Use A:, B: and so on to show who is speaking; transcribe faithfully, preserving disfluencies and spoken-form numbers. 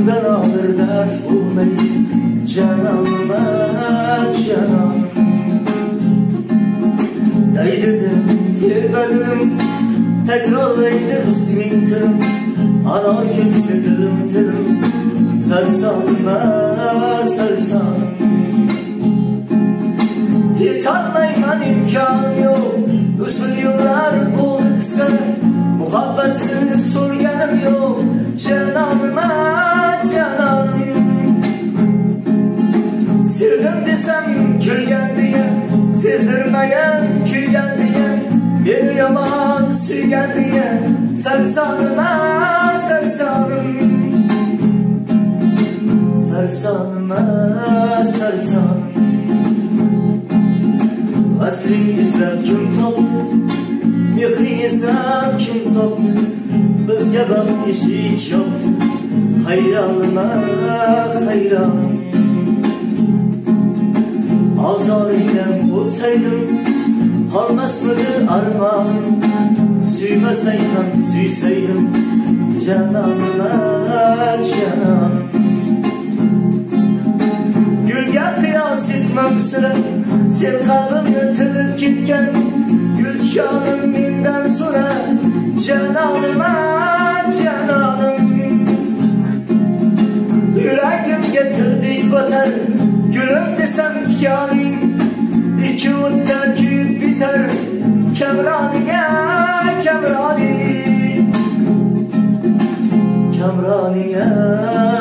A: Canımdan alır dert bulmayı, cananıma cananım. Daydıdım, tirbedim, tekrarlaydı ismintim. Anar kimse dilim dilim, sarsanıma sarsanım. Hiç anlayman imkanım yok, uzun yıllar oldu kısa. Muhabbetsiz sorganım yok, cananıma cananım. Sevdim desem külgen diye, sezdirmeyen külgen diye, beni yaman suygen diye, sarsanıma sarsanım. Sarsanıma sarsanım. Asrin izlep kim toptu, mehrin izlep kim toptu. Bizge bak eşik yoktu, hayranıma hayranım. Azarıyla olsaydım, kalmaz mıydı armağanım. Süymeseydim, süyseydim, cananıma cananım. Gülge kıyas etmem süre, sen kalbimle tılıp gitken. Gül tikanım binden sonra, cananıma cananım. Yüreğim getirdik batar, gülüm desem tikanım. İki utten küyüp biter, Kemraniye Kemrani, Kemraniye